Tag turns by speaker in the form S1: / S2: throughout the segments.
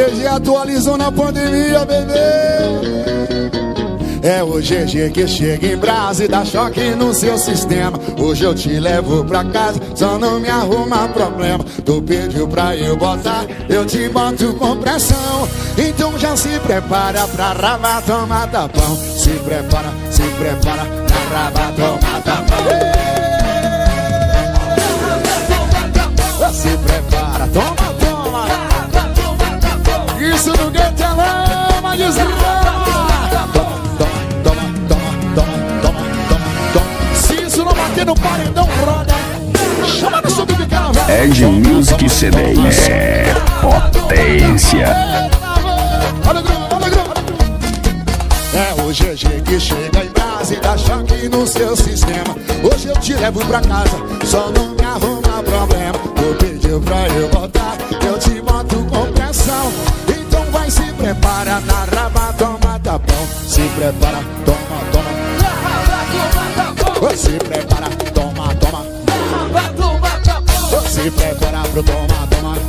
S1: GG atualizou na pandemia, bebê. É o GG que chega em brasa e dá choque no seu sistema. Hoje eu te levo pra casa, só não me arruma problema. Tu pediu pra eu botar, eu te boto com pressão. Então já se prepara pra raba, toma tapão. Se prepara pra raba, toma tapão. Se prepara, toma. Isso no gueto é lama, desgrama. No paredão roda, chama de subicão.
S2: Ed Music CDs é potência.
S1: Olha o grupo. É o GG que chega em brasa e dá choque no seu sistema. Hoje eu te levo pra casa, só não me arruma problema. Tu pediu pra eu botar, eu te boto com pressão. Então vai, se prepara, na raba, toma tapão. Se prepara, toma. Se prepara, toma. Se prepara pro toma.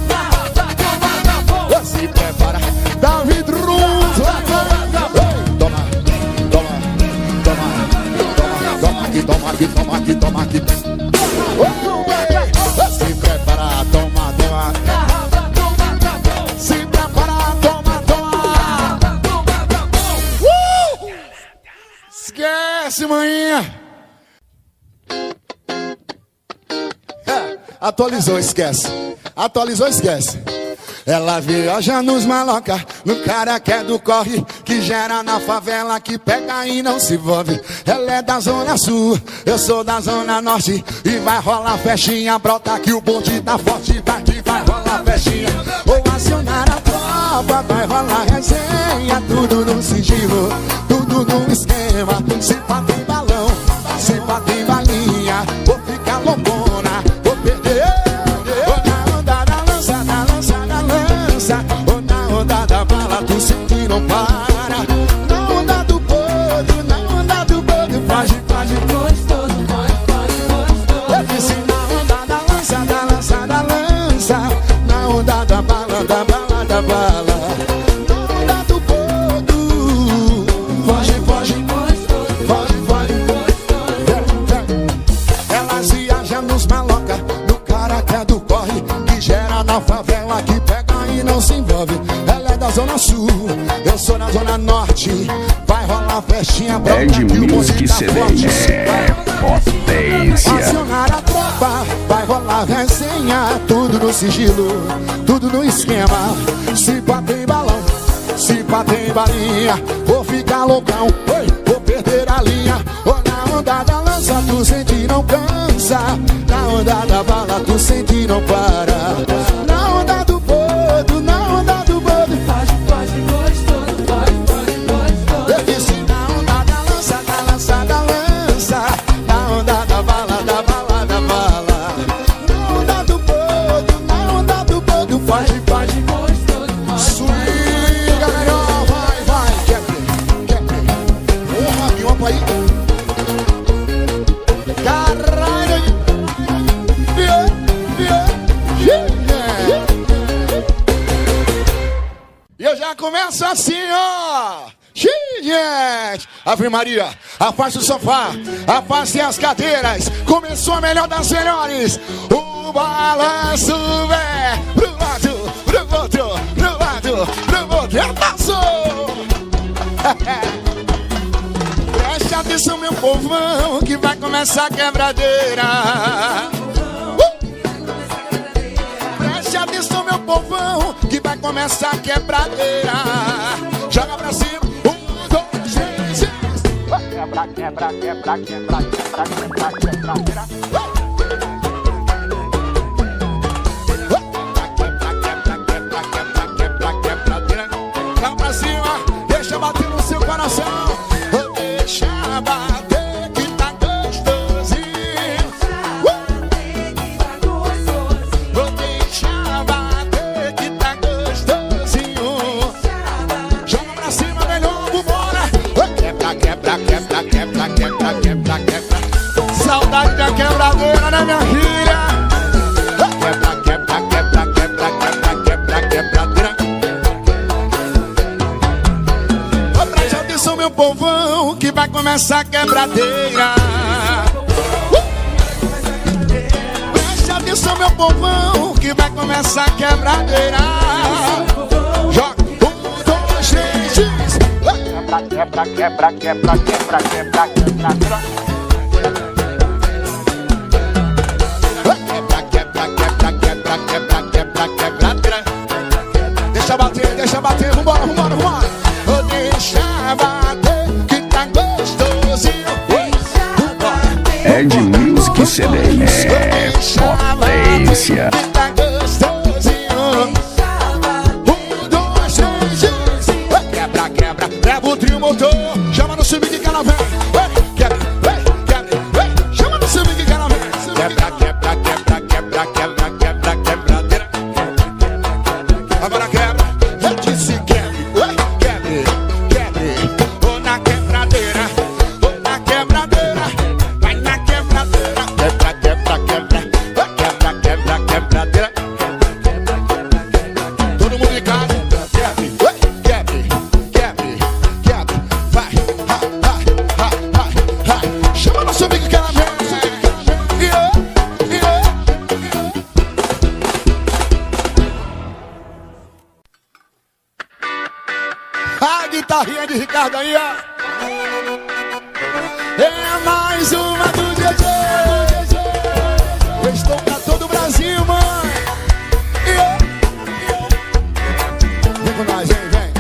S1: Se prepara, David Ruto. Toma aqui. Se prepara, toma. Se prepara, toma. Esquece, manhã. Atualizou, esquece. Ela viaja nos maloca, no cara que é do corre, que gera na favela, que pega e não se envolve. Ela é da zona sul, eu sou da zona norte. E vai rolar festinha, brota que o bonde tá forte. Vai rolar festinha, vou acionar a tropa. Vai rolar resenha, tudo no sigilo, tudo no esquema. Se bate em balão, se bate em balinha, vou ficar loucona, vou perder. Na onda da lança, ou na onda da bala, tu sente e não para. Na onda do bodo, foge gostoso. Eu disse na onda da lança, na onda da bala. Na onda do bodo, foge Elas viajam nos maloca, no cara que é do corre, que gera na favela, que pega e não se envolve. Ela é da zona sul, eu sou na zona norte. Vai rolar festinha, brota
S2: Ed
S1: que o
S2: Music
S1: bonde tá forte.
S2: é potência.
S1: Acionar a tropa, vai rolar resenha, tudo no sigilo, tudo no esquema. Se bater em balão, se bater em balinha, vou ficar loucão, vou perder a linha. Ou na onda da lança, tu sente e não cansa. Na onda da bala, tu sente e não para. Na onda do bodo, foge gostoso. Eu disse na onda da lança, na onda da bala. Na onda do bodo, foge gostoso. Swinga, melhor, vai, quebre. Uma aí. Caralho. E eu já começo assim, ó. Gente, Ave Maria, afaste o sofá, afaste as cadeiras. Começou a melhor das melhores. O balanço é pro lado, pro outro. Já passou. Preste atenção, meu povão, que vai começar a quebradeira. Preste atenção, meu povão, que vai começar a quebradeira. Joga pra cima. 1, 2, 3. Quebra. Lá pra cima, deixa bater no seu coração. Deixa bater que tá gostosinho. Deixa bater que tá gostosinho. Joga pra cima, melhor, vambora. Quebra. Saudade da quebradeira. vai começar a quebradeira. Preste atenção, meu povão, que vai começar a quebradeira. Joga 1, 2, 3, diz. Quebra, quebra, quebra, quebra, quebra, quebra, quebra. Deixa bater, vambora, vambora, vambora. Deixa bater, que tá gostosinho.
S2: Ed Music CDs é potência.
S1: Que tá gostosinho. 1, 2, 3, quebra, quebra, leva o trio motor. Chama no swing que ela vem. Quebra, quebra, chama no swing que ela vem. Quebra, quebra, quebra, quebra, quebra, quebra, quebradeira. Agora quebra. Eu disse quebre, quebre, quebre. Vou na quebradeira, vou na quebradeira. Vai na quebradeira. Quebra, quebra, quebra. Quebra, quebra, quebradeira. Todo mundo em casa. Quebre, quebre, quebre, quebre. Vai, vai. Chama no seu amigo que ela vem. A guitarrinha de Ricardo aí, ó. É mais uma do GG. Eu estou pra todo o Brasil, mãe. Vem com nós, vem.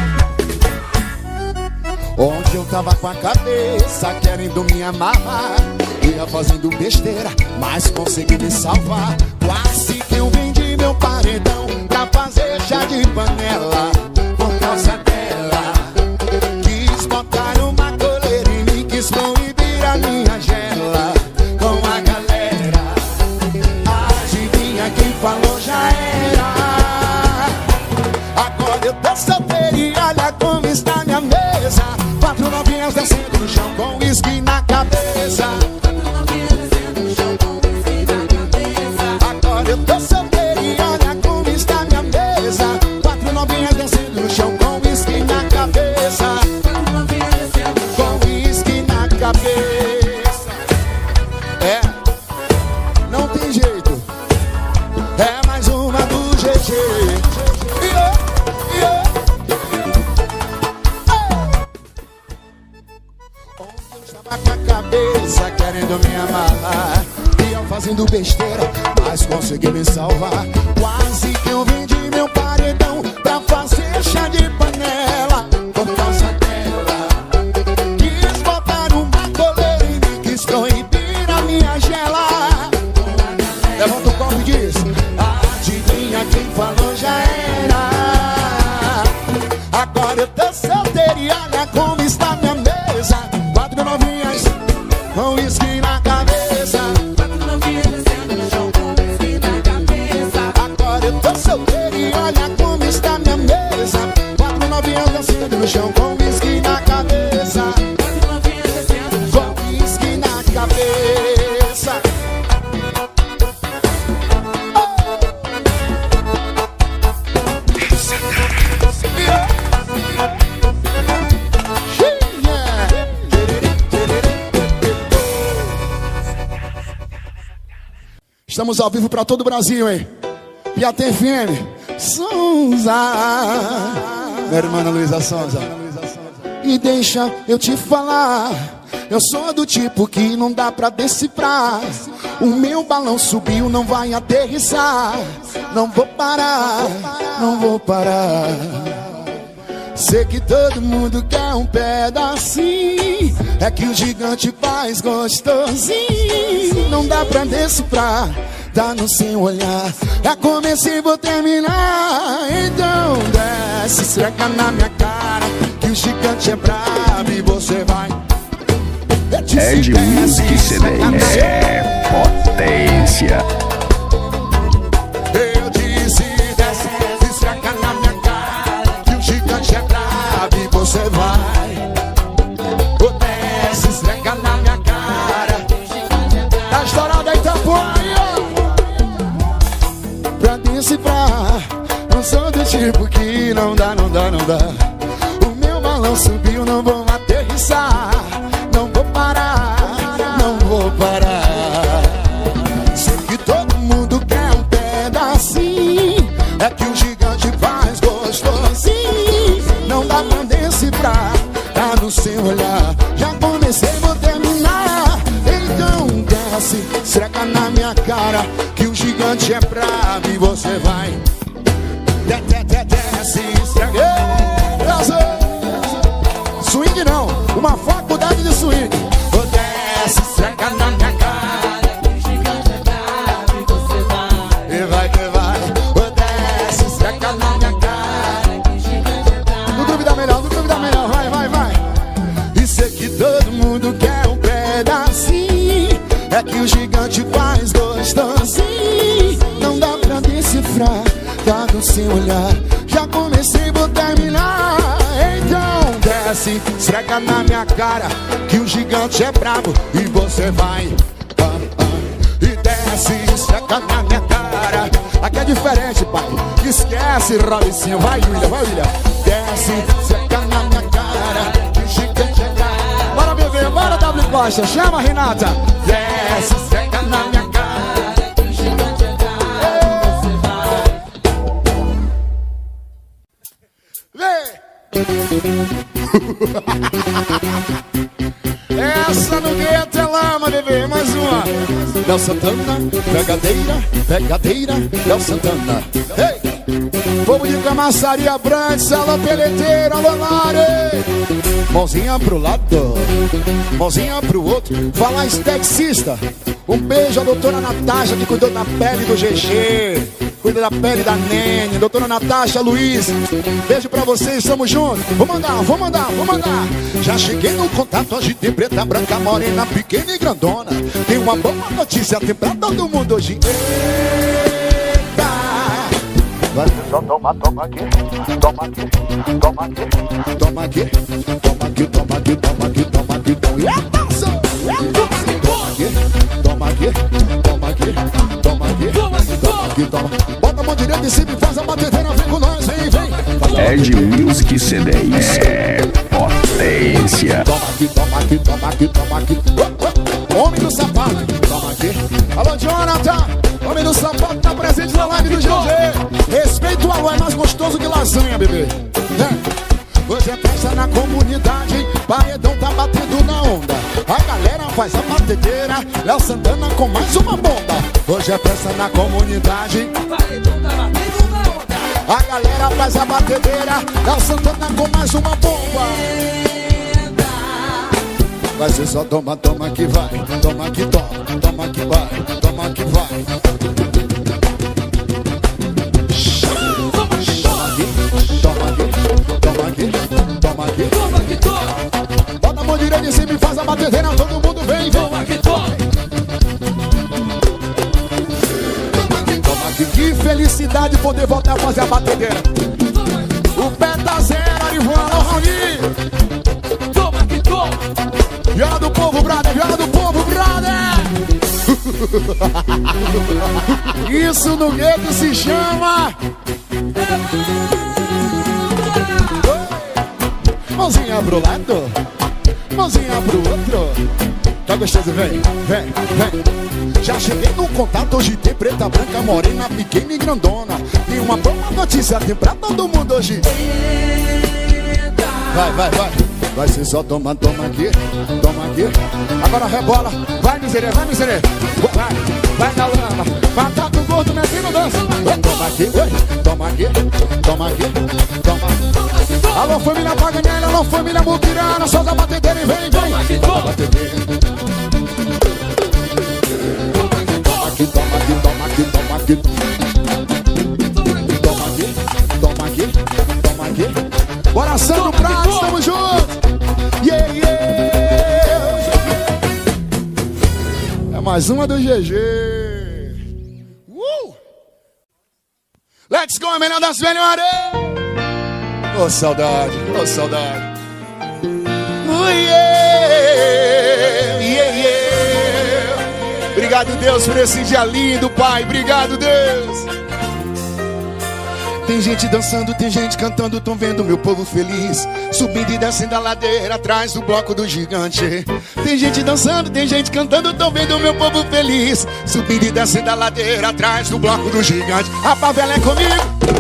S1: Onde eu tava com a cabeça querendo me amarrar, ia fazendo besteira, mas consegui me salvar. Quase que eu vendi meu paredão pra fazer chá de panela. Por causa dela, quis botar uma coleira em mim, quis proibir a minha gela com a galera. Adivinha quem falou já era. Agora eu tô solteiro e olha como está minha mesa. 4 novinhas descendo no chão com uísque na cabeça. Agora eu tô solteiro e olha como está minha mesa. 4 novinhas descendo no chão com uísque na cabeça. Com uísque na cabeça. É, não tem jeito. É mais uma do GG. Ontem eu estava com a cabeça querendo me amarrar, ia fazendo besteira, mas consegui me salvar. Quase que eu vendi meu paredão pra fazer chá de panela. Por causa dela, quis botar uma coleira em mim, quis proibir a minha gela. Levanta o copo e diz: adivinha quem falou já era. Agora eu tô solteiro e olha como está minha mesa. 4 novinhas com uísque na cabeça. Agora eu tô solteiro e olha como está minha mesa. 4 novinhas dançando no chão com uísque na cabeça. Com uísque na cabeça. Estamos ao vivo para todo o Brasil, hein? Piatã FM, Sonza. Minha irmã Luísa Sonza. E deixa eu te falar, eu sou do tipo que não dá pra decifrar. O meu balão subiu, não vai aterrissar. Não vou parar, não vou parar. Sei que todo mundo quer um pedacinho, é que o gigante faz gostosinho. Não dá pra decifrar, dá no seu olhar. É começo e vou terminar. Então desce, esfrega na minha cara, que o gigante é brabo e você vai.
S2: Ed Music CDs é potência.
S1: Eu disse desce, esfrega na minha cara, que o gigante é brabo e você vai. Desce, esfrega na minha cara. Tá estourado aí, Itapuã, ó. Pra decifrar, não sou do tipo que não dá, não dá, não dá. O meu balão subiu, não vou aterrissar. É que o gigante faz gostosinho. Não dá pra decifrar, tá no seu olhar. Já comecei, vou terminar. Então desce, esfrega na minha cara, que o gigante é bravo e você vai. Desce, esfrega. Swing não, uma faculdade de swing. Desce, esfrega na minha cara, que o gigante é bravo e você vai. E vai que vai. Desce, esfrega na minha cara, que o gigante é bravo. Não duvida melhor, vai. E sei que todo mundo quer um pedacinho. É que o gigante faz gostosinho. Não dá pra decifrar, tá no seu olhar. Já comecei, vou terminar. Então desce, esfrega na minha cara, que o gigante é brabo e você vai. E desce, esfrega na minha cara. Aqui é diferente, pai. Esquece, Robicinho. Vai, William. Desce, esfrega na minha cara, que o gigante é brabo. Bora, bebê, bora, W Costa. Chama, Renata. Desce, esfrega na minha cara, que o gigante é brabo e você vai. Essa no gueto é lama, bebê. Mais uma. Léo Santana, pegadeira, Léo Santana. Ei! Povo de Camaçaria Branca, alô peleteiro, alô Lare. Mãozinha pro lado, mãozinha pro outro. Fala esteticista. Um beijo à doutora Natasha, que cuidou da pele do GG, cuida da pele da Nene. Doutora Natasha Luiz, beijo pra vocês, estamos juntos. Vou mandar. Já cheguei no contato, agitei preta, branca, morena, pequena e grandona. Tem uma boa notícia, tem pra todo mundo hoje. Eita! Vai só toma aqui. E é passo! Toma. Bota a mão direita em cima e faz a batedeira, vem com nós, vem.
S2: Ed Music CDs é potência.
S1: Toma aqui. Homem do sapato, toma aqui. Alô, Jonathan, homem do sapato tá presente na live do GG. Respeito o alô, é mais gostoso que lasanha, bebê. Hoje é festa na comunidade, paredão tá batendo na onda. A galera faz a batedeira, Léo Santana com mais uma bomba. Hoje é festa na comunidade, paredão tá batendo na onda. A galera faz a batedeira, Léo Santana com mais uma bomba. Vai ser só toma que vai, toma que vai, toma que vai. Toma aqui. Bota a mão direita em cima e faz a batedeira, todo mundo vem. Toma aqui. Que felicidade poder voltar a fazer a batedeira. O pé tá zero, Arivan, alô, Raoni. Toma aqui. Viola do povo, brother. Isso no gueto se chama... Mãozinha pro lado, mãozinha pro outro. Tá gostoso, vem. Já cheguei no contato, hoje tem preta, branca, morena, pequena e grandona. Tem uma boa notícia, tem pra todo mundo hoje. Vai. Vai ser só toma aqui. Agora rebola, vai miserê. Vai na lama, batata gordo, metendo dança. Toma aqui. Alô, família Paganelli, alô, família Muquirana, só da batedeira e vem. Toma aqui. Bora, Sandro Prado, estamos juntos. Yeah. É mais uma do GG. Let's go, melhor das melhores. Ô, saudade. Obrigado, Deus, por esse dia lindo, Pai. Obrigado, Deus. Tem gente dançando, tem gente cantando, tão vendo meu povo feliz, subindo e descendo a ladeira atrás do bloco do gigante. Tem gente dançando, tem gente cantando, tão vendo meu povo feliz, subindo e descendo a ladeira atrás do bloco do gigante. A favela é comigo.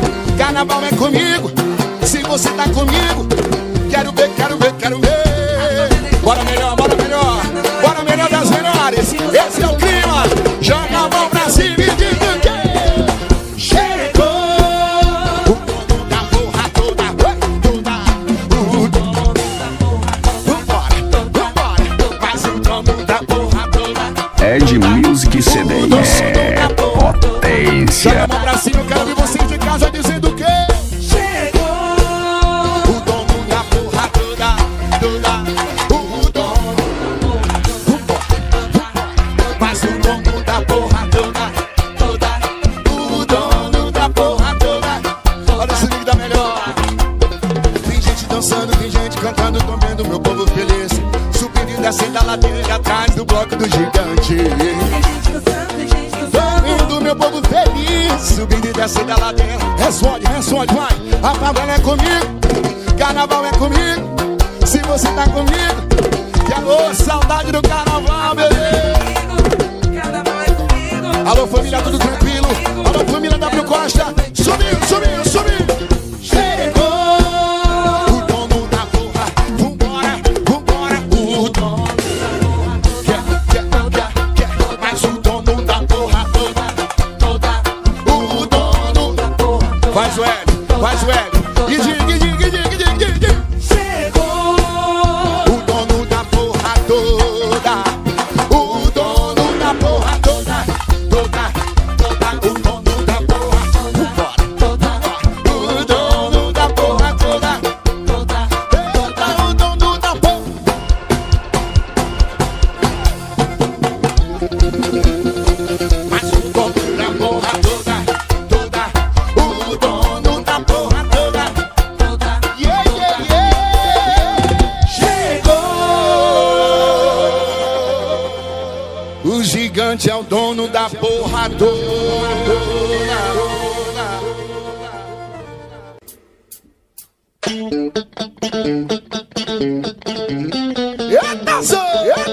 S1: Carnaval é comigo. Se você tá comigo, quero ver, quero ver, quero ver. Bora melhor, bora melhor. Bora melhor das melhores. Esse é o clima. Joga a mão pra cima e diz o quê? Chegou o dono da porra toda. O dono da porra. Vambora. Mas o dono da porra toda.
S2: Ed Music CDs. É potência.
S1: Joga a mão pra cima, eu quero ver vocês de casa dizendo o quê?
S3: Descendo a ladeira atrás do bloco do gigante. Vendo meu povo feliz, subindo e descendo a ladeira.
S1: Responde, responde, vai. A favela é comigo, carnaval é comigo. Se você tá comigo, que alô, saudade do carnaval, bebê.
S3: Carnaval é comigo.
S1: Alô, família, tudo tranquilo? Alô, família W Costa. Subiu, subiu, subiu. Faz o L. E diga.
S3: Chegou
S1: o dono da porra toda. O dono da porra toda. O dono da porra toda. O dono da porra toda. O dono da porra. Mas o dono da porra toda. O dono da porra toda. Chegou. O gigante é o dono da porra toda. Eita, sou!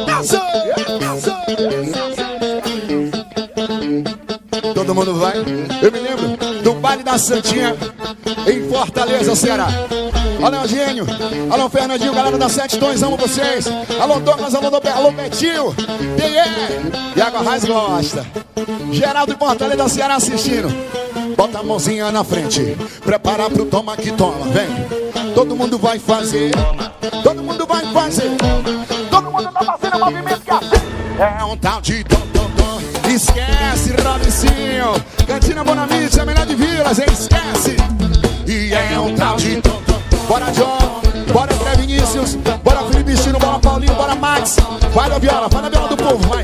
S1: Todo mundo vai? Eu me lembro do baile da Santinha em Fortaleza, Ceará. Alô, Eugênio. Alô, Fernandinho, galera da 7 Tons, amo vocês. Alô, Douglas, alô, Betinho. E Água Raiz gosta. Geraldo de Fortaleza, Ceará assistindo. Bota a mãozinha na frente. Prepara pro toma que toma, vem. Todo mundo vai fazer. Todo mundo vai fazer. Todo mundo tá fazendo movimento que é um tal de tom. Esquece, Robicinho. Cantina Bonamite, a melhor de Vilas, esquece. E é um tal de tom. Bora John, bora André Vinícius, bora Felipe Chino, bora Paulinho, bora Max. Vai na viola do povo, vai.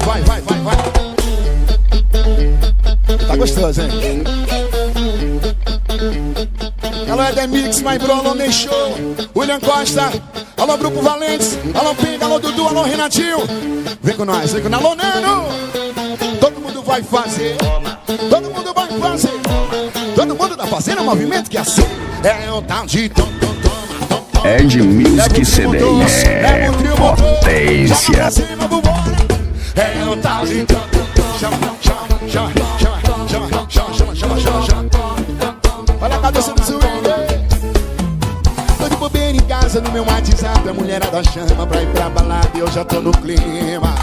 S1: Tá gostoso, hein? Alô, Edemix, My Bro, alô, Ney Show, William Costa, alô, Grupo Valentes, alô, Pinga, alô, Dudu, alô, Renatinho. Vem com nós, alô, Neno. Todo mundo vai fazer, todo mundo vai fazer. Todo mundo tá fazendo um movimento que é assim. É um tal de tom.
S2: Ed Music CDs. É potência.
S1: É um tal de tom. Chama. Olha a cabeça do swing. Tô de bobeira em casa no meu WhatsApp. A mulherada chama pra ir pra balada e eu já tô no clima.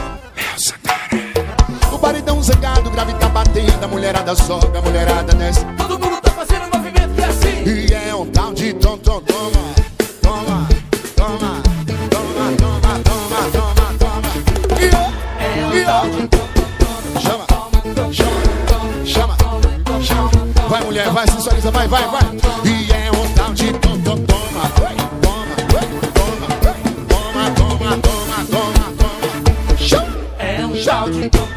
S1: O paredão zangado, grave tá batendo. A mulherada sobe, a mulherada desce.
S3: Todo mundo tá fazendo um movimento que é assim.
S1: E é um tal de tom. Toma.
S3: É um tal de tom.
S1: Chama. Vai, mulher, vai, sensualiza, vai. E é um tal de tom. Toma.
S3: É um tal de tom.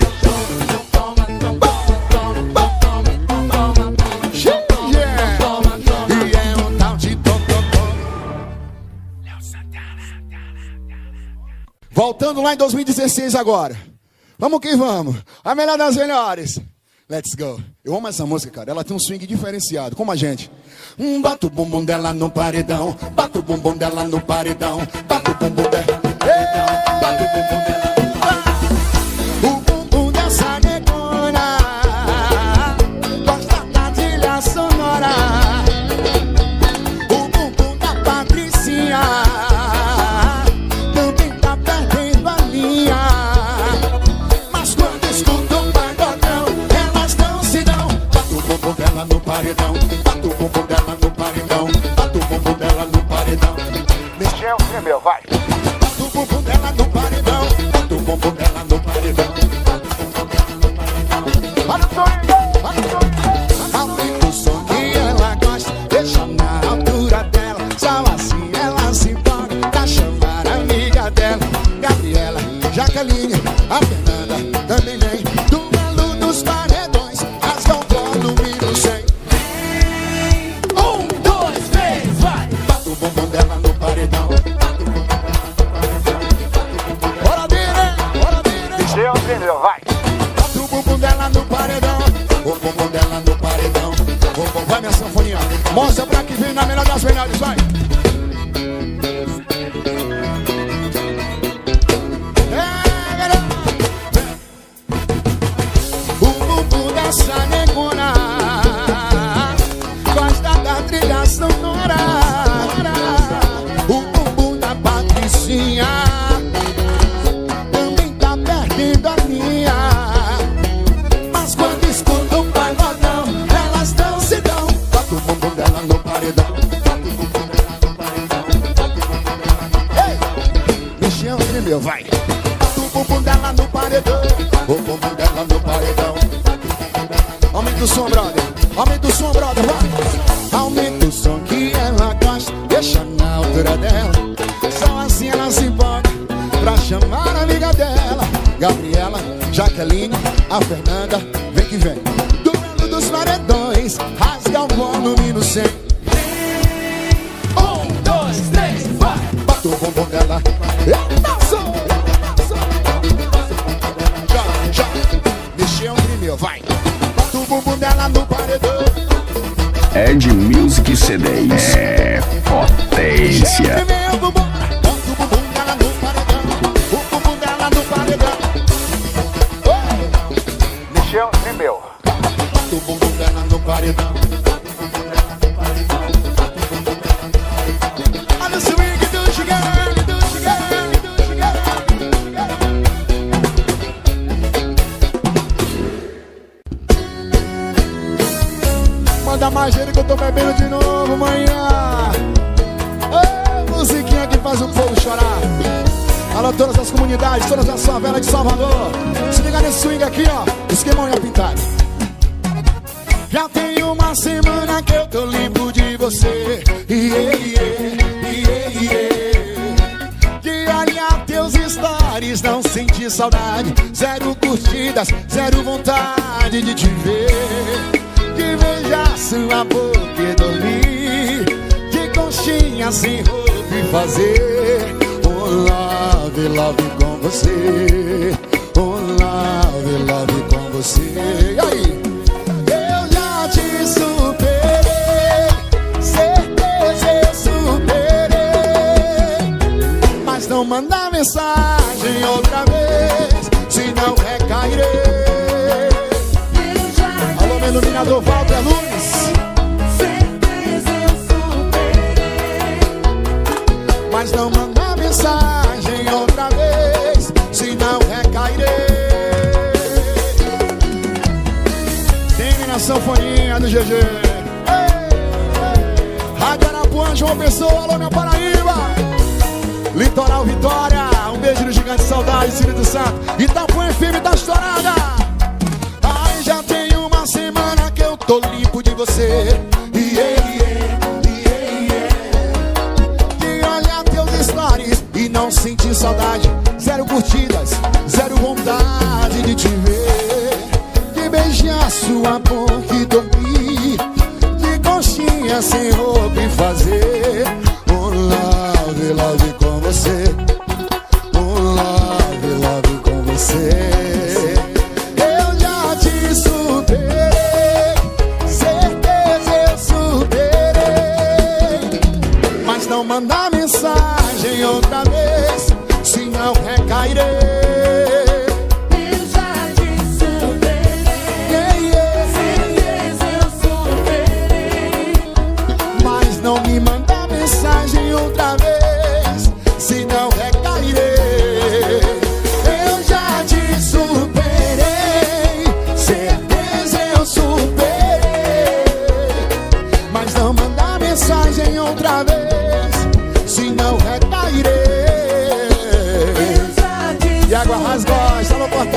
S1: Voltando lá em 2016 agora. Vamos que vamos. A melhor das melhores. Let's go. Eu amo essa música, cara. Ela tem um swing diferenciado, como a gente. Bata o bumbum dela no paredão. Bata o bumbum dela no paredão. Bata o bumbum dela. Bata o bumbum dela. O bumbum dessa negona gosta da trilha sonora. meu, vai. Bota o bumbum dela no paredão. Bota o bumbum dela no paredão. Olha o som, olha o som. Aumenta o som que ela gosta, deixa na altura dela. Só assim ela se empolga pra chamar a amiga dela. Gabriela, Jaqueline, a Fernanda também vem. Duelo dos paredões, rasga o pó no mínimo 100.
S4: 1, 2, 3, vai!
S1: Bota o bumbum dela no paredão. Bora dele, deixa eu vai. Bota o bumbum dela no paredão. O bumbum dela no paredão. Vai minha sanfoninha, mostra pra que vem na melhor das melhores, vai. O bumbum dessa negona gosta da trilha sonora. O bumbum da Patricinha também tá perdendo a linha. Mas quando escutam o pagodão, elas não se dão. Bota o bumbum dela no paredão. Ei, mexeu no meu, vai. Bota o bumbum dela no paredão. O bumbum dela no paredão. Aumenta o som, brother. Aumenta o som, brother, vai. Aumenta o som que ela gosta, deixa na altura dela. Só assim ela se empolga pra chamar a amiga dela. Gabriela, Jaqueline, a Fernanda, vem que vem. Duelo dos paredões, rasga o pó no mínimo 100.
S4: 1, 2, 3, vai!
S1: Bota o bumbum dela. Eita, som! Já, mexeu um primeiro, vai. Bota o bumbum dela no paredão.
S2: Ed Music CDs é potência.
S1: Bota o bumbum dela no paredão. O bumbum dela no paredão. Mexeu em meu. Bota o bumbum dela no paredão. Olha o swing do gigante, do gigante, do gigante. Manda mais ele que eu tô bebendo de novo, manhã. Ô, musiquinha que faz o povo chorar. Alô, todas as comunidades, todas as favelas de Salvador. Se liga nesse swing aqui, ó. Esquemão e pintado. Já tem uma semana que eu tô limpo de você. De olhar teus stories, não senti saudade. Zero curtidas, zero vontade de te ver. De beijar sua boca e dormir. De conchinha sem roupa e fazer love, love com você. Love com você. E aí? Eu já te superei, certeza eu superei. Mas não mandar mensagem outra vez, senão recairei. Alô, meu iluminador Walter Nunes.
S4: Certeza eu superei.
S1: Mas não mandar mensagem outra vez, senão recairei. Terminação foninha do GG. Rádio Arapuã, João Pessoa, alô minha Paraíba. Litoral Vitória, um beijo no gigante saudade, Espírito Santo. Itapuã FM tá estourada. Ai, já tem uma semana que eu tô limpo de você. De olhar teus stories e não sentir saudade. Zero curtidas, zero vontade de te ver. De beijar sua boca e dormir. De conchinha sem roupa e fazer love, love com você. Love com você. Eu já te superei, certeza eu superei. Mas não mandar mensagem outra vez, senão recairei.
S4: Eu já te superei. Certeza eu superei.
S1: Mas não me mandar mensagem outra vez, senão recairei. Eu já te superei, certeza eu superei. Mas não mandar mensagem outra vez, senão recairei.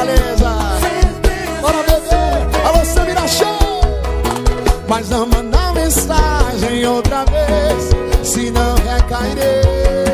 S1: Fortaleza. Bora, bebê. Alô, Samira Show. Mas não manda mensagem outra vez, senão recairei.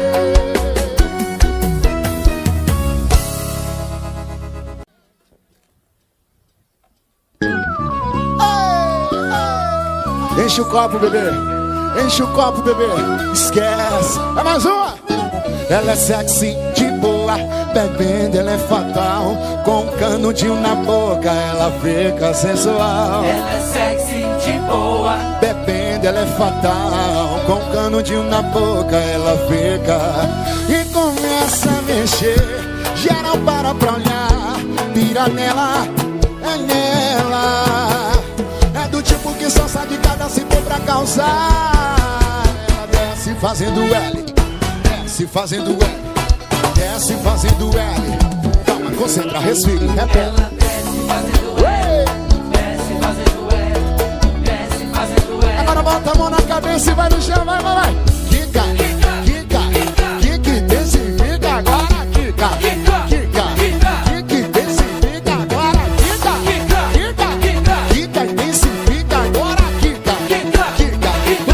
S1: Enche o copo, bebê. Enche o copo, bebê. Esquece. É mais uma. Ela é sexy, de boa, bebendo ela é fatal. Com um canudinho na boca ela fica sensual.
S4: Ela é sexy, de boa,
S1: bebendo ela é fatal. Com um canudinho na boca ela fica e começa a mexer. Geral para pra olhar, pira nela, é nela. É do tipo que só sai de casa se for pra causar. Ela desce fazendo L, desce fazendo L, desce fazendo L. Calma, concentra, respira e repete.
S4: ela desce fazendo L, desce fazendo L, desce fazendo L.
S1: Agora bota a mão na cabeça e vai no chão, vai, vai, vai. Quica, quica, quica, densifica agora, quica, quica, quica, densifica agora, quica, quica, quica, densifica agora, quica, quica,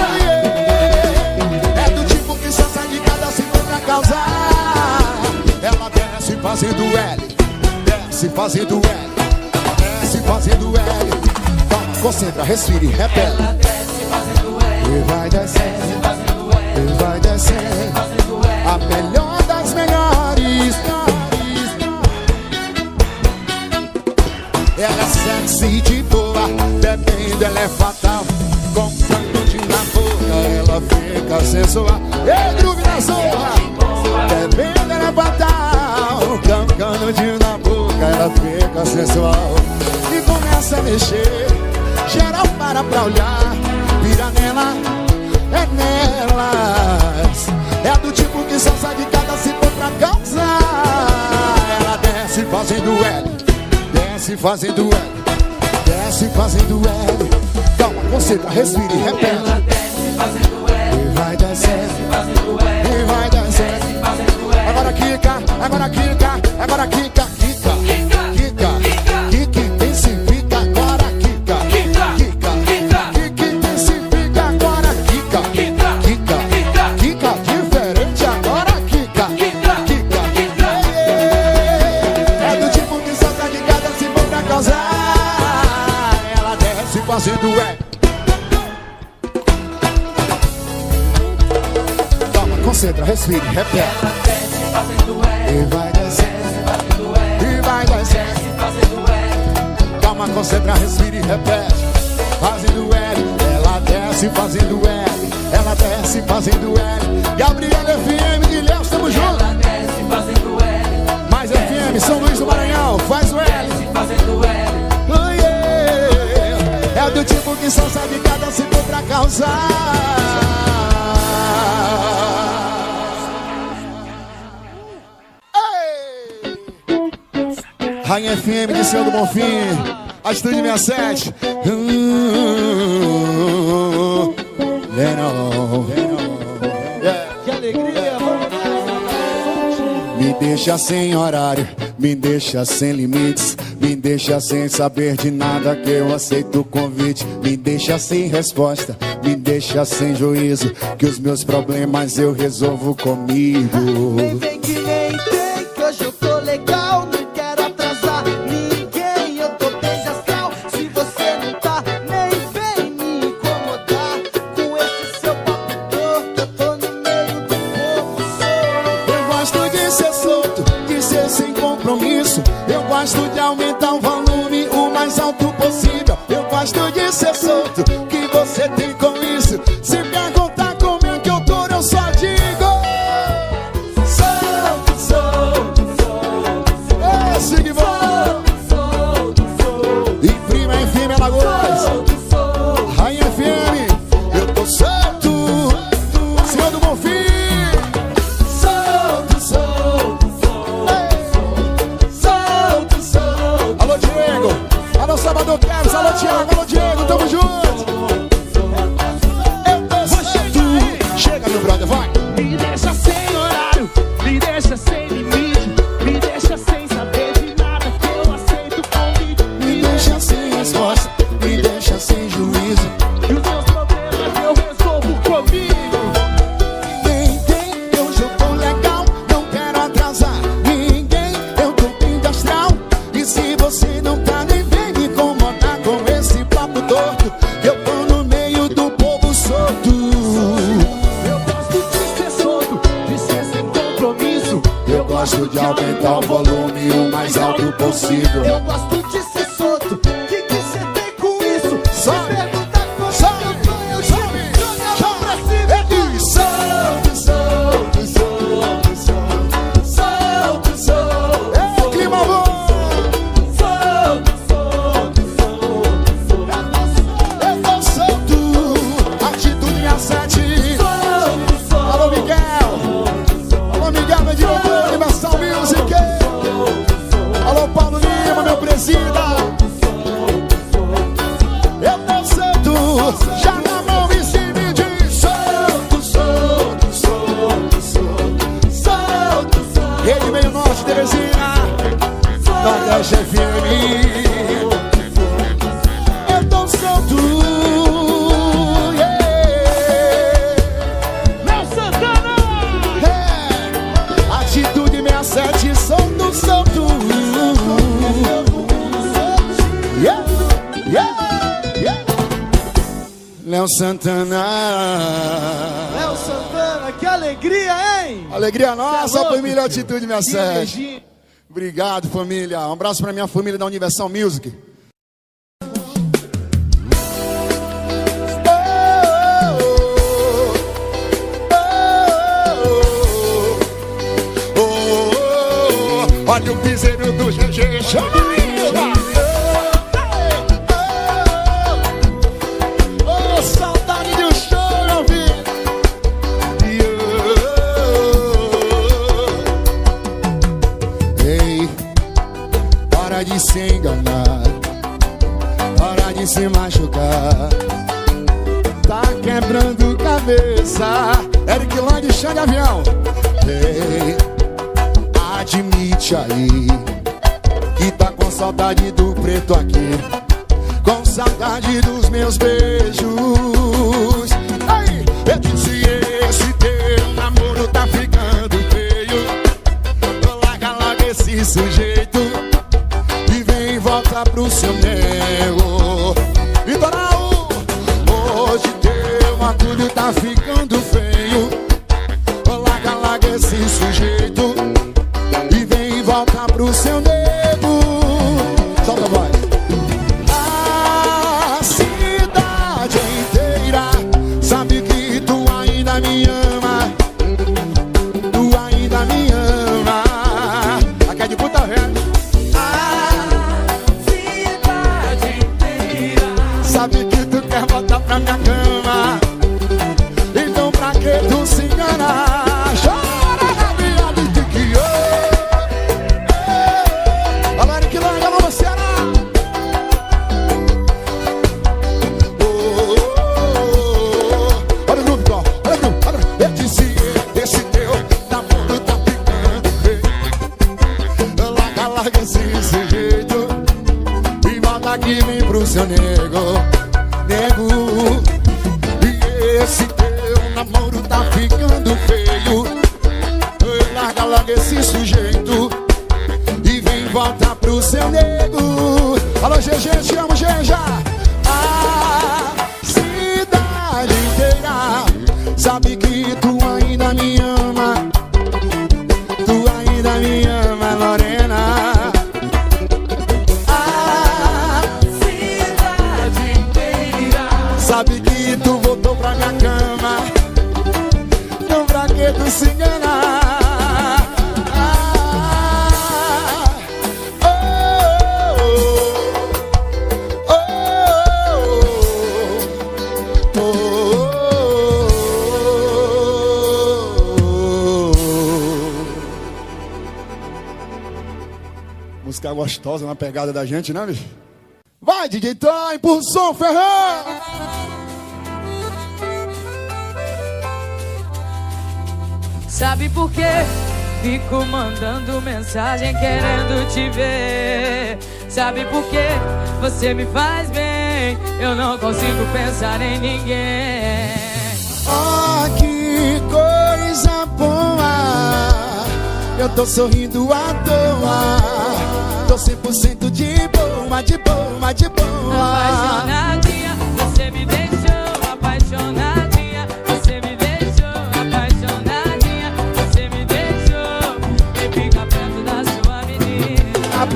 S1: é do tipo que só sai de casa se for pra causar. Ela desce fazendo L, desce fazendo L, desce fazendo L. Calma, concentra, respira e repete.
S4: Ela desce fazendo L,
S1: E vai descendo,
S4: desce fazendo L,
S1: e vai descendo,
S4: fazendo L.
S1: a melhor das melhores. Ela é sexy de boa, bebendo ela é fatal. Com um canudinho na boca ela fica sensual. Ei, groove na zorra, bebendo ela é fatal. Com um canudinho na boca ela fica sensual. E começa a mexer, geral para pra olhar, vira nela, é nelas. É do tipo que só sai de casa se for pra causar. Ela desce fazendo L, desce fazendo L, desce fazendo L. Calma, concentra, respira e repete.
S4: Ela desce fazendo L,
S1: E vai descendo,
S4: fazendo L,
S1: e vai descendo.
S4: desce fazendo L.
S1: Agora quica, agora quica, agora quica, quica, quica, quica, intensifica agora, quica, quica, quica, intensifica agora, quica, quica, quica, diferente agora, quica, quica, é do tipo que só sai de casa se for pra causar. Ela desce fazendo L. Calma, concentra, respira, repete.
S4: Ela desce fazendo L,
S1: E vai descendo,
S4: fazendo L,
S1: e vai descendo.
S4: fazendo L.
S1: Calma, concentra, respira e repete. Fazendo L, ela desce fazendo L, ela desce fazendo L. Gabriel FM de Léo, estamos juntos.
S4: Ela desce fazendo L,
S1: Mais FM, São Luís do Maranhão, faz o L.
S4: desce fazendo L.
S1: Oh, yeah. É do tipo que só sai de casa se for pra causar. Rainha FM de Senhor do Bonfim, Atitude 67.
S5: Que alegria,
S1: Me deixa sem horário, me deixa sem limites, me deixa sem saber de nada que eu aceito o convite. Me deixa sem resposta, me deixa sem juízo, que os meus problemas eu resolvo comigo.
S5: vem que nem tem, que hoje eu tô legal, não quero atrasar ninguém, eu tô bem de astral. Se você não tá, nem vem me incomodar com esse seu papo torto, eu tô no meio do povo.
S1: Eu gosto de ser solto, de ser sem compromisso. Eu gosto de aumentar o volume o mais alto possível. Eu gosto de ser solto, o que você tem com isso? Se perguntar como é que eu tô, eu só digo solto, solto, solto. Esse que vai. Em firme, Alagoas. Rainha FM, eu tô solto. Senhor do Bonfim. Solto, solto, solto, solto. Alô, Diego. Alô, Salvador Carlos. Alô, Thiago. Alô, Diego. Tamo junto. de aumentar o volume o mais alto possível.
S5: Eu gosto de ser solto, que você tem com isso? Se pergunta como eu tô, eu digo, joga a mão pra cima.
S1: Clima bom. Eu tô solto, atitude minha 7. Alô, Miguel. Alô, Miguel, meu diretor, Universal Music. Alô, Paulo Lima, meu presida. Eu tô solto, já na mão em cima e diz solto. Rede Meio Norte, Terezinha, Nordeste FM. Eu tô solto,
S5: Léo Santana!
S1: atitude 67, solto. Léo Santana.
S5: Léo Santana, que alegria, hein?
S1: Alegria nossa,
S5: louco,
S1: família
S5: filho.
S1: Atitude 67. Obrigado, família. Um abraço pra minha família da Universal Music. Olha o piseiro do GG. Oh, saudade do show, meu filho. Ei, para de se enganar, para de se machucar. Tá quebrando cabeça. Eric Lang, chão de avião. Ei, admite aí que tá com saudade do preto aqui, com saudade dos meus beijos. Ei, eu disse esse teu namoro tá ficando feio. Larga esse sujeito e vem volta pro seu nego. Litoral, hoje teu bagulho tá ficando feio. Larga esse sujeito e vem volta pro seu nego. Solta a voz. A cidade inteira sabe que tu ainda me ama. Tu ainda me ama. Aqui é de puta velha.
S4: A cidade inteira
S1: Sabe que tu quer voltar pra minha cama. Então pra que tu se engana? Chora, Gabriel, de que alô, Eric Lang, alô, Ceará. Olha o grupo, ó. Olha o grupo, olha. Eu disse, esse teu namoro tá ficando feio. Larga esse sujeito e volta aqui, vem pro seu nego. E esse teu namoro tá ficando feio. Larga esse sujeito e vem volta pro seu nego. Alô, GG, te amo, GG. A cidade inteira sabe que tu ainda me ama. Tu ainda me ama, Lorena. A
S4: cidade inteira
S1: sabe que tu voltou pra minha cama. Não pra que tu se enganar. Música gostosa na pegada da gente, né, bicho? Vai, DJ Tá, empurra o som, Ferrão!
S4: Sabe por quê? Fico mandando mensagem querendo te ver. Sabe por quê? Você me faz bem. Eu não consigo pensar em ninguém.
S1: Oh, que coisa boa. Eu tô sorrindo à toa. Tô 100% de boa, de boa, de boa.
S4: Apaixonadinha, você me deixou apaixonadinha. Você me deixou apaixonadinha. Você me deixou e fica pra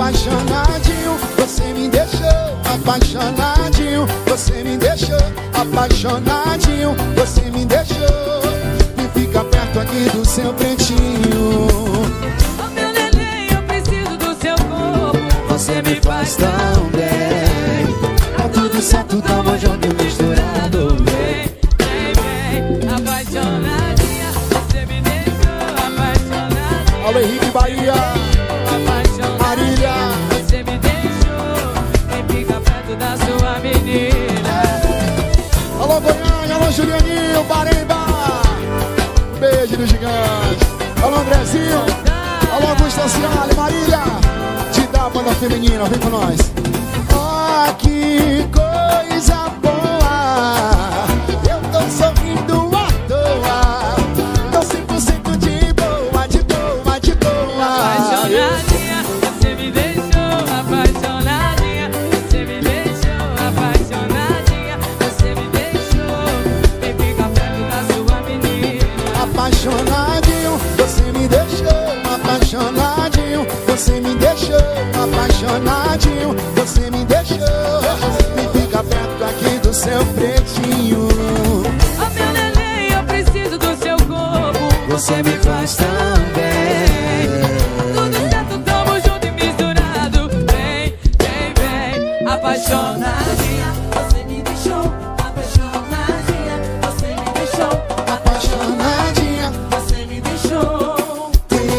S1: apaixonadinho, você me deixou. Apaixonadinho, você me deixou. Apaixonadinho, você me deixou. E fica perto aqui do seu pretinho.
S4: Oh meu neném, eu preciso do seu corpo.
S1: Você me faz tão bem. Tá tudo certo, tamo junto e misturado.
S4: Vem, vem, vem. Apaixonadinha, você me deixou. Apaixonadinha.
S1: Alô Henrique Bahia, Marília.
S4: Você me deixou. E fica perto da sua menina.
S1: Alô Goiânia, alô Julianinho, Paremba. Beijo do gigante. Alô Andrezinho, alô Augusto Ciali, Marília. Te dá a banda feminina, vem com nós. Oh, que coisa boa. Eu tô sorrindo à toa. Tô 100% de boa, de boa, de boa.
S4: Apaixonadinha, você me deixou. Apaixonadinha, você me deixou. Apaixonadinha, você me deixou. E fica perto da sua menina.
S1: Apaixonadinho, você me deixou. Apaixonadinho, você me deixou. Apaixonadinho, você me deixou. E fica perto aqui do seu pretinho.
S4: Oh meu neném, eu preciso do seu corpo.
S1: Você me faz tão bem.
S4: Tudo certo, tamo junto e misturado. Vem, vem, vem. Apaixonadinha, você me deixou. Apaixonadinha, você me deixou.
S1: Apaixonadinha,
S4: Você me deixou.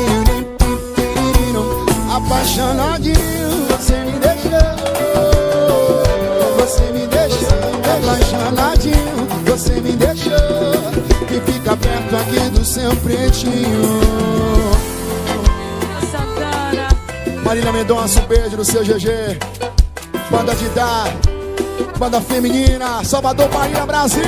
S1: apaixonadinho, você me deixou. Você me deixou. Apaixonadinho, você me deixou. E fica perto aqui do seu pretinho.
S4: Santana.
S1: Marina Mendonça, um beijo no seu GG. Banda de dar, banda feminina, Salvador, Bahia, Brasil.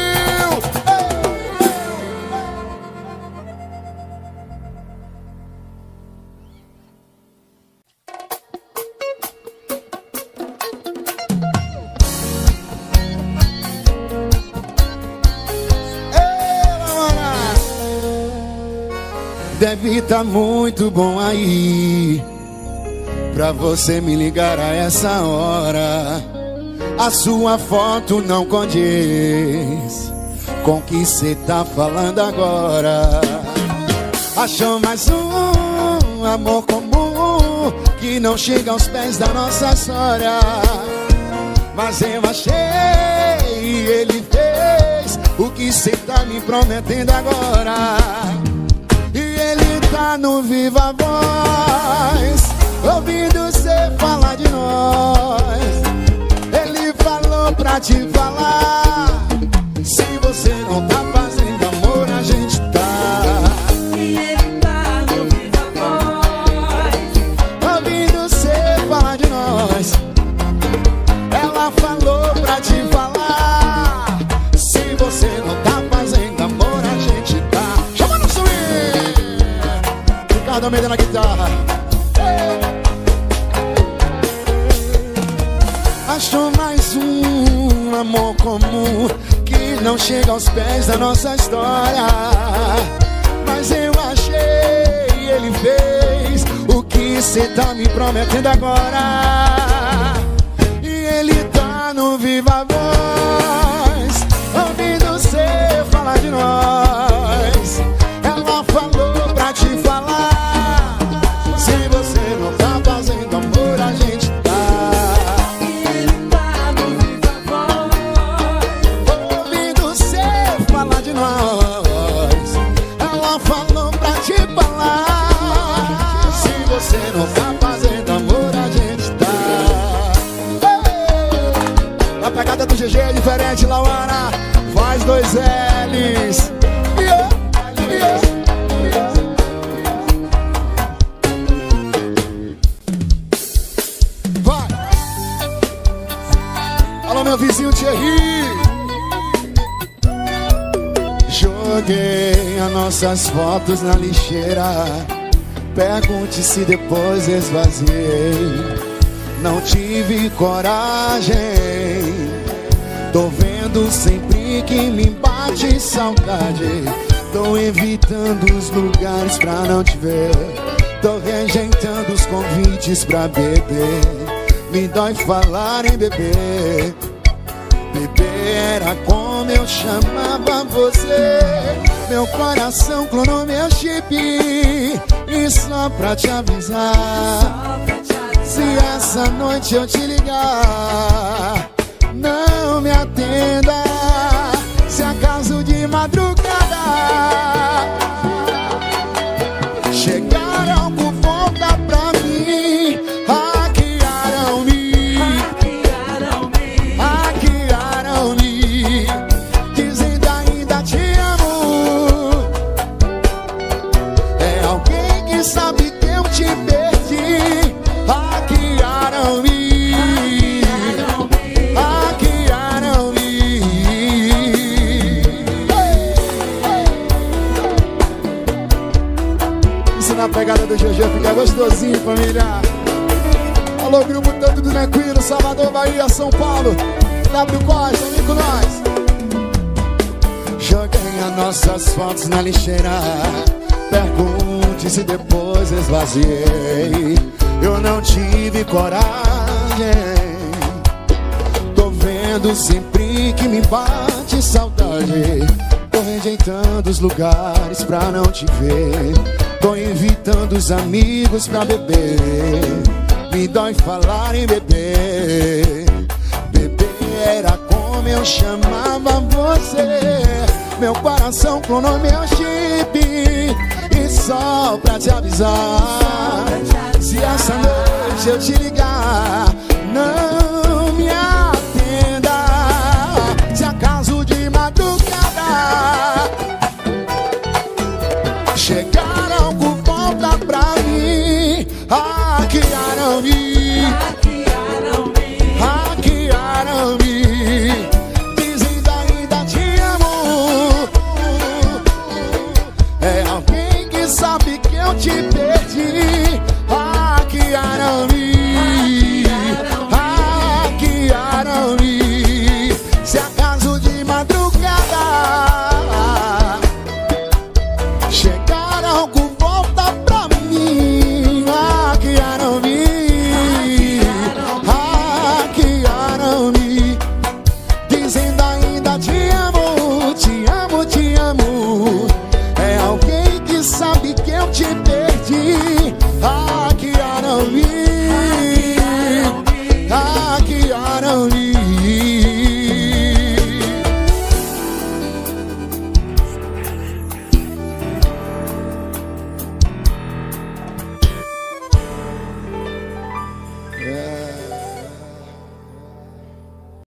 S1: Deve tá muito bom aí pra você me ligar a essa hora. A sua foto não condiz com o que cê tá falando agora. Achou mais um amor comum que não chega aos pés da nossa história. Mas eu achei e ele fez o que cê tá me prometendo agora. E ele tá no viva voz, ouvindo cê falar de nós. Ele falou pra te falar, se você não tá fazendo amor, a gente tá.
S4: E ele tá no viva voz,
S1: ouvindo cê falar de nós. Ela falou pra te falar, se você não tá fazendo amor, a gente tá. Chama no swing! Ricardo Almeida na guitarra. Achou mais um amor comum que não chega aos pés da nossa história. Mas eu achei e ele fez o que cê tá me prometendo agora. E ele tá no viva voz, ouvindo cê falar de nós. Ela falou pra te falar, se você não tá fazendo amor, a gente tá.
S4: e ele tá no viva voz,
S1: Ouvindo cê falar de nós. Ela falou pra te falar, se você não tá fazendo amor, a gente tá. Ei! A pegada do GG é diferente, Lauana. Faz 2 L's. Vai! Alô, meu vizinho Thierry. Joguei as nossas fotos na lixeira. Pergunte se depois esvaziei. Não tive coragem. Tô vendo sempre que me bate saudade. Tô evitando os lugares pra não te ver. Tô rejeitando os convites pra beber. Me dói falar em beber. Beber era como eu chamava você. Meu coração clonou meu chip. E só pra te avisar, se essa noite eu te ligar, não me atenda. Se acaso de madrugada chegaram por volta pra mim, hackearam-me, dizendo ainda te amo. É alguém que sabe que eu te perdi. Hackearam-me. Na pegada do GG fica gostosinho, família. Alô, grupo tanto do Tranquilo, Salvador, Bahia, São Paulo. W Costa, vem com nós. Joguei as nossas fotos na lixeira. Pergunte se depois esvaziei. Eu não tive coragem. Tô vendo sempre que me bate saudade. Tô rejeitando os lugares pra não te ver. Tô invitando os amigos pra beber. Me dói falar em beber. Beber era como eu chamava você. Meu coração clonou meu chip. E só pra te avisar, se essa noite eu te ligar, não me atenda. Se acaso de madrugada chegaram por volta pra mim, hackearam-me, dizendo ainda te amo. É alguém que sabe que eu te perdi. Hackearam-me. Se acaso de madrugada chegaram com volta pra mim, hackearam-me, dizendo ainda te amo, te amo, te amo. É alguém que sabe que eu te perdi. Hackearam-me, hackearam-me.